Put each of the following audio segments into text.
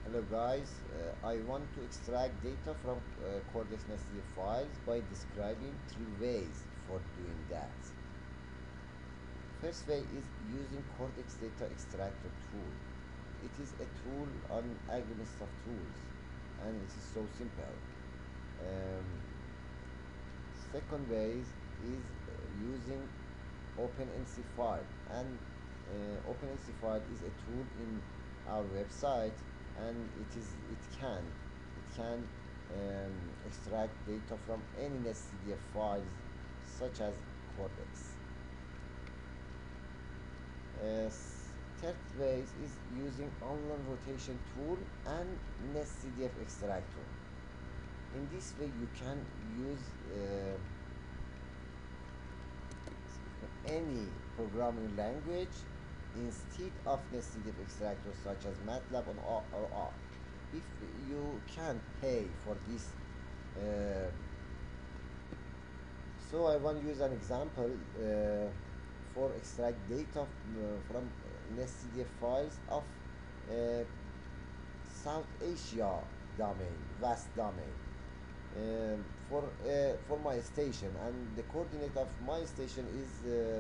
Hello guys, I want to extract data from CORDEX NetCDF files by describing three ways for doing that. First way is using CORDEX data extractor tool. It is a tool on algorithm of tools and it is so simple. Um, Second way is using OpenNC file, and OpenNC file is a tool in our website, and it can extract data from any NetCDF files such as CORDEX. Third way is using online rotation tool and NetCDF extractor. In this way you can use any programming language instead of NetCDF extractors such as MATLAB or R. If you can pay for this, so I want to use an example for extract data from NetCDF files of uh, South Asia domain, vast domain. For my station, and the coordinate of my station is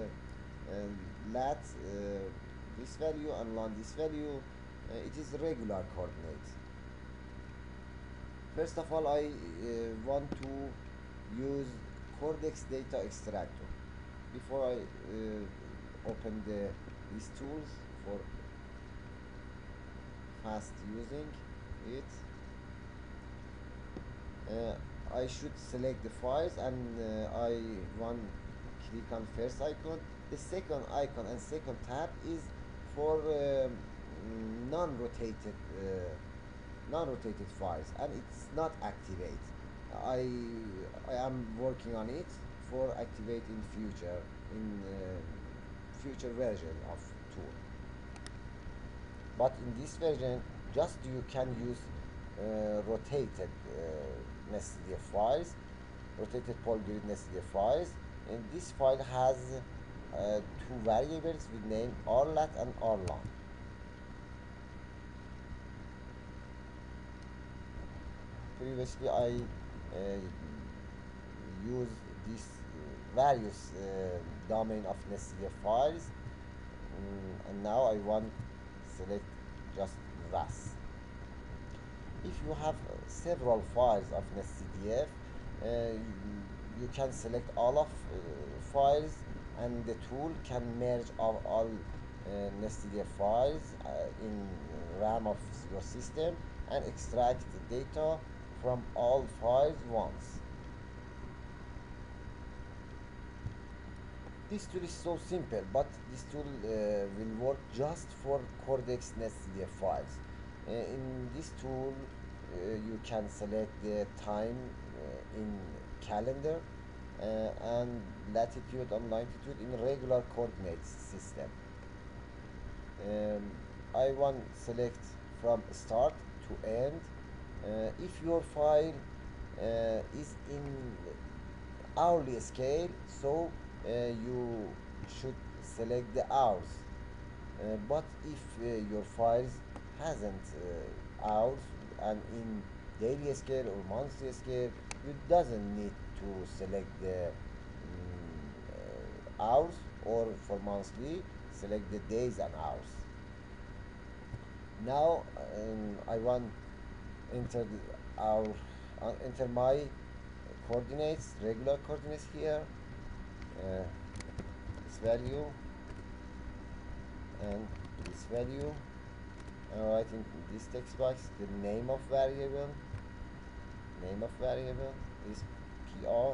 lat this value and lon this value. It is regular coordinate. First of all, I want to use CORDEX data extractor. Before I open these tools for fast using it, I should select the files, and I want click on first icon. The second icon and second tab is for non-rotated files, and it's not activate. I I am working on it for activate in future version of tool. But in this version, just you can use rotated NetCDF files, rotated polygrid NetCDF files, and this file has two variables with name rlat and rlon. Previously I use these various domain of NetCDF files, and now I want select just VAS. If you have several files of NetCDF, you can select all of files, and the tool can merge all NetCDF files in RAM of your system and extract the data from all files once. This tool is so simple, but this tool will work just for CORDEX NetCDF files. In this tool, you can select the time in calendar and latitude and longitude in regular coordinates system. I want select from start to end. If your file is in hourly scale, so you should select the hours. But if your files hasn't hours and in daily scale or monthly scale, you doesn't need to select the hours, or for monthly select the days and hours. Now I want enter enter my coordinates, regular coordinates here, this value and this value. I write in this text box the name of variable is PR,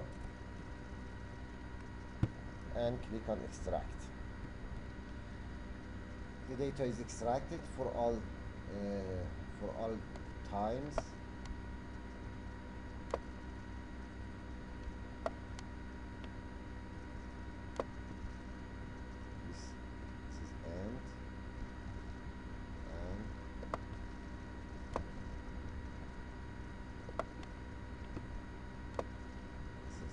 and click on extract. The data is extracted for all times. This is end, and this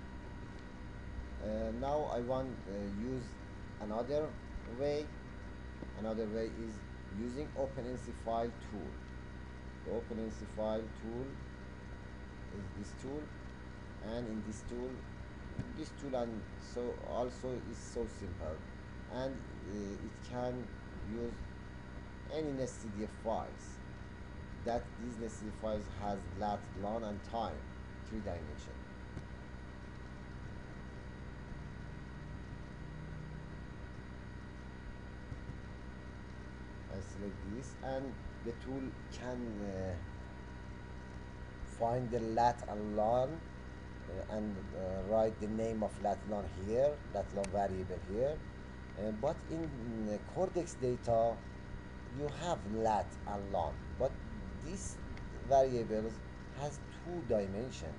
is now I want use another way. Another way is using OpenNC file tool. The OpenNC file tool is this tool, and in this tool and so also is so simple, and it can use any NetCDF files. That these NetCDF files has lat, lon, and time, 3 dimension. I select this, and the tool can find the lat and lon, and write the name of lat lon here, lat lon variable here. But in Cordex data, you have lat and lon, but this variables has 2 dimension,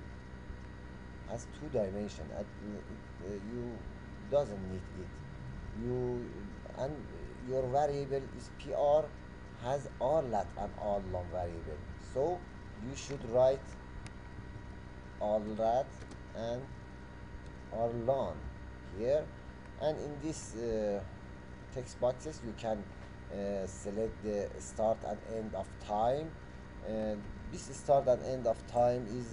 you doesn't need it. You and your variable is pr, has all lat and all lon variable, so you should write all lat and all lon here. And in this text boxes you can select the start and end of time, and this start and end of time is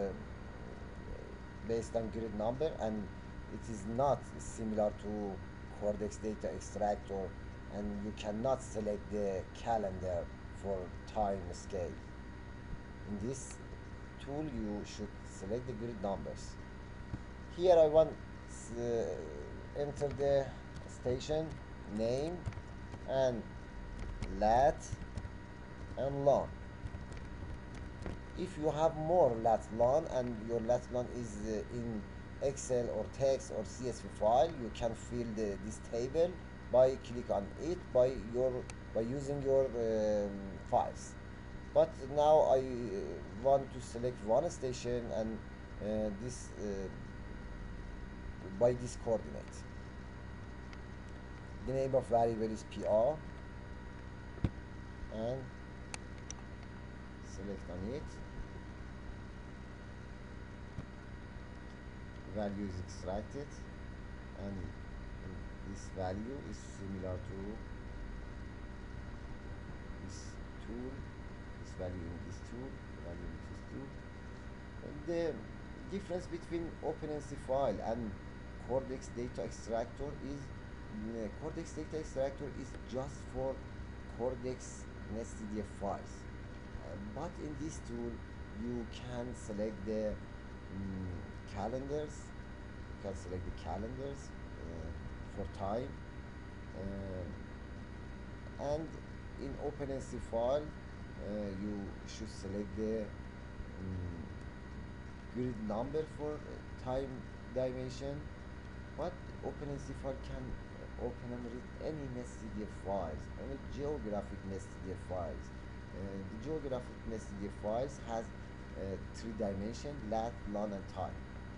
based on grid number, and it is not similar to Cordex data extractor, and you cannot select the calendar for time scale. In this tool you should select the grid numbers. Here I want enter the station name and lat and lon. If you have more lat lon and your lat lon is in Excel or text or CSV file, you can fill this table by click on it by using your files. But now I want to select one station, and this by this coordinate. The name of variable is PR, and select on it. Value is extracted, and this value is similar to this tool, this value in this tool, value in this tool. And the difference between OpenNC file and Cordex data extractor is Cordex data extractor is just for Cordex NetCDF files, but in this tool you can select the calendars. You can select the calendars for time, and in OpenNC file you should select the grid number for time dimension. But OpenNC file can open and read any NetCDF files, any geographic NetCDF files. The geographic NetCDF files has 3 dimension, lat, lon, and time.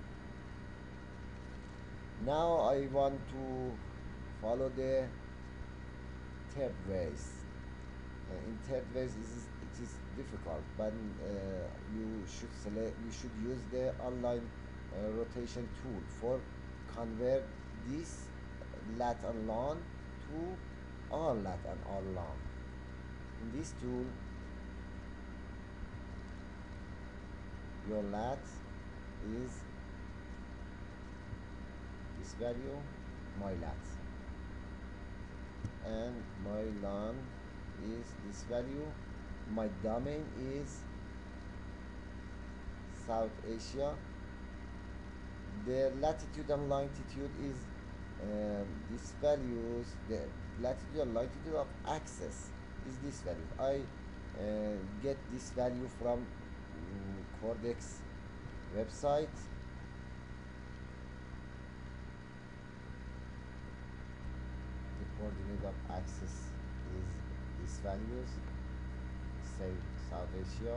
Now I want to follow the third ways. In third ways it is difficult, but you should use the online rotation tool for convert this lat and lon to all lat and all lon. In this tool, your lat is this value, my lat, and my lon is this value. My domain is South Asia. The latitude and longitude is these values. The latitude and longitude of access is this value. I get this value from Cordex website. The coordinate of access is these values, say South Asia.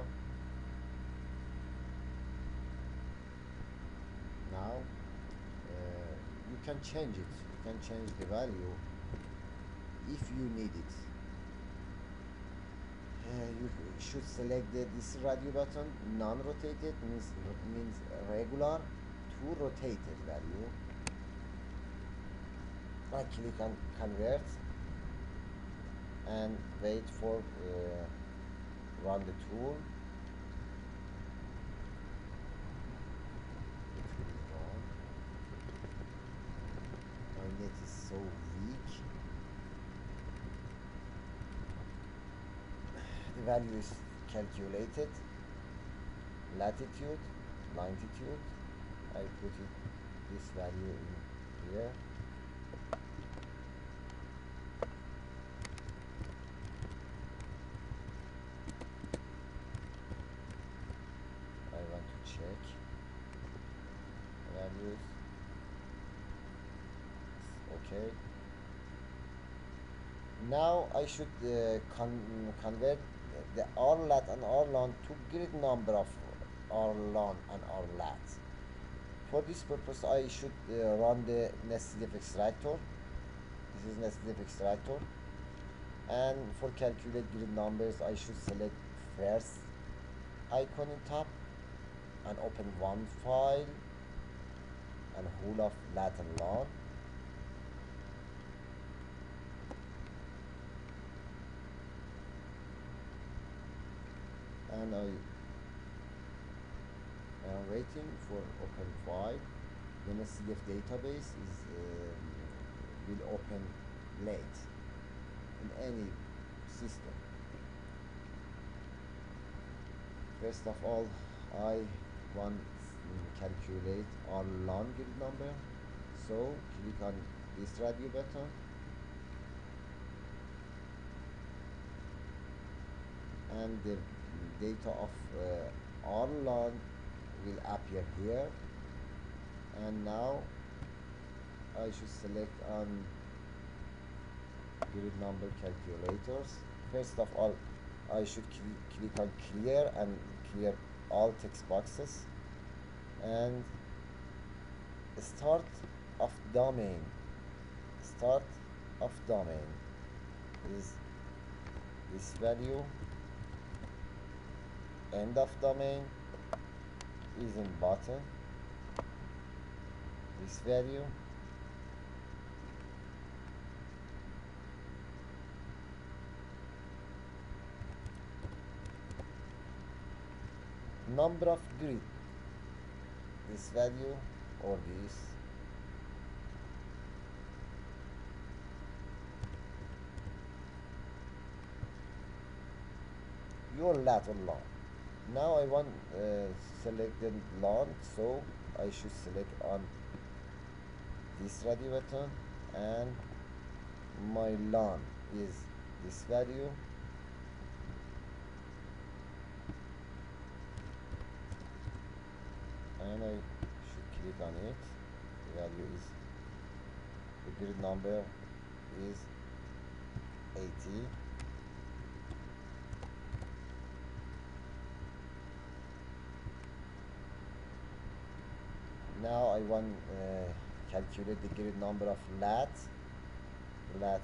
Now you can change it. You can change the value if you need it. You should select this radio button. Non-rotated means regular to rotated value. I click on convert and wait for run the tool. The tool is run. My net is so weak. The value is calculated. Latitude, longitude. I put it this value in here. I want to check values. Okay. Now I should convert the RLAT and RLAN to grid number of RLAN and RLAT. For this purpose, I should run the NetCDF extractor. This is NetCDF extractor. And for calculate grid numbers, I should select first icon in top and open one file and whole of lat and LAN. And I am waiting for open file. The NetCDF database is will open late in any system. First of all, I want to calculate our LAN grid number. So click on this radio button and the data of our LAN will appear here. And now I should select on grid number calculators. First of all, I should click on clear and clear all text boxes and start of domain. Start of domain is this value. End of domain is in bottom. This value. Number of grid, this value or this. Your lateral LAN. Now I want selected LAN, so I should select on this radio button and my LAN is this value. And I should click on it. The value is, the grid number is 80. Now I want calculate the grid number of lat. Lat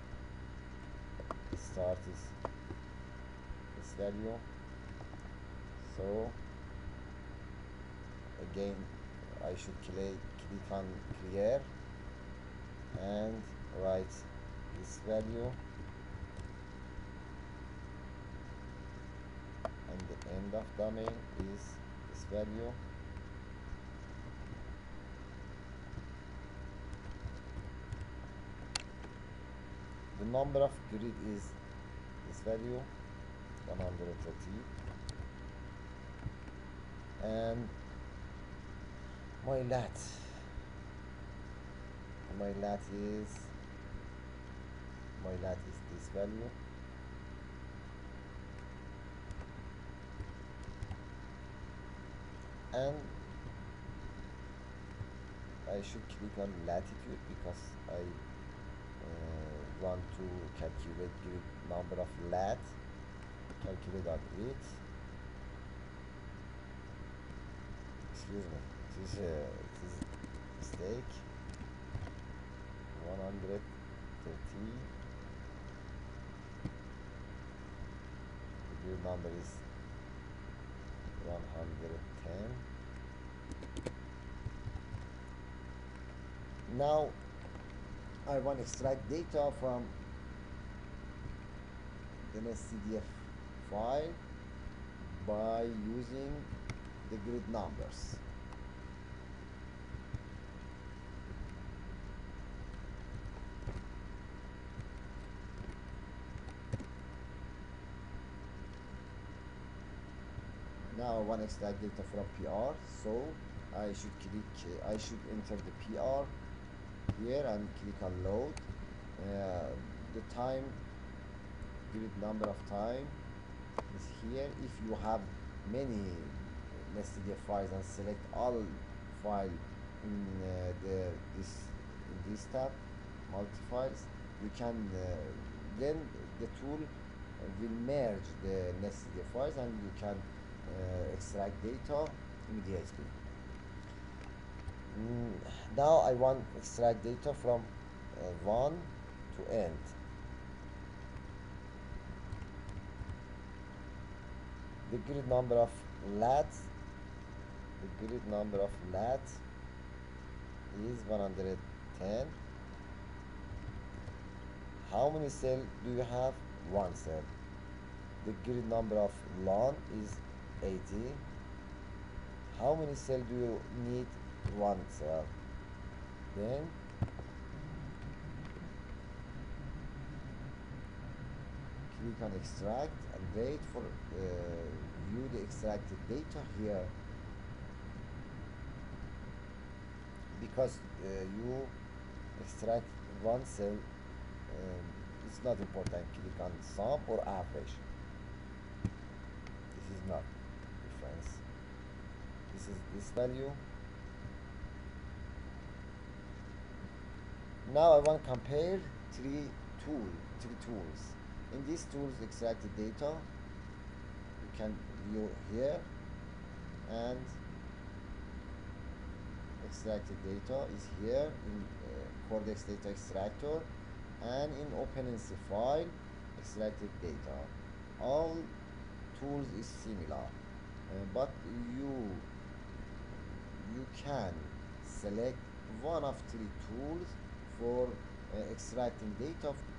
start is this value. So again I should click on clear and write this value, and the end of domain is this value. The number of grid is this value 130, and my lat is this value. And I should click on latitude because I want to calculate the number of lat. Calculate on it. Excuse me, this is mistake. 130. The grid number is 110. Now I want to extract data from the NetCDF file. by using the grid numbers. Now I want to extract data from PR, so I should enter the PR here and click on load. The time, grid number of time is here. If you have many NetCDF files and select all file in this tab, multi files, you can then the tool will merge the NetCDF files and you can extract data immediately. Now I want extract data from 1 to end. The grid number of lads is 110. How many cells do you have? One cell. The grid number of lawn is 80. How many cells do you need? One cell. Then click on extract and wait for view the extracted data here, because you extract one cell, it's not important. Click on sum or average. This is not difference. This is this value. Now I want to compare three tools. In these tools, extracted data you can view here, and extracted data is here in CORDEX data extractor, and in OpenNC file extracted data. All tools is similar, but you can select one of three tools for extracting data